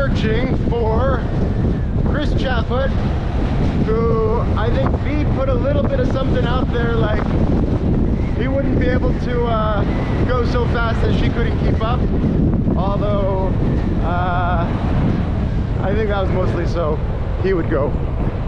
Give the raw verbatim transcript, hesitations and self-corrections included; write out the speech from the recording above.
searching for Chris Chaffut, who I think B put a little bit of something out there, like he wouldn't be able to uh, go so fast that she couldn't keep up. Although uh, I think that was mostly so he would go